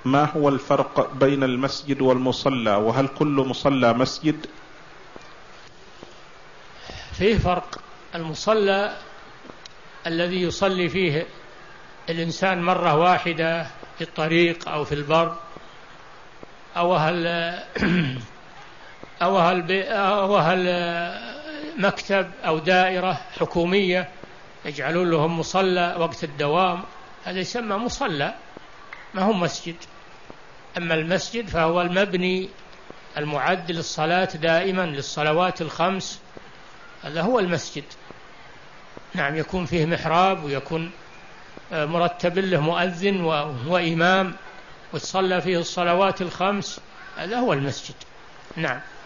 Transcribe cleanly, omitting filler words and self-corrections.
ما هو الفرق بين المسجد والمصلى، وهل كل مصلى مسجد؟ فيه فرق. المصلى الذي يصلي فيه الإنسان مرة واحدة في الطريق أو في البر أو مكتب أو دائرة حكومية يجعلون لهم مصلى وقت الدوام، هذا يسمى مصلى، ما هو مسجد. أما المسجد فهو المبني المعد للصلاة دائما، للصلوات الخمس، هذا هو المسجد. نعم، يكون فيه محراب ويكون مرتب له مؤذن وإمام وتصلى فيه الصلوات الخمس، هذا هو المسجد. نعم.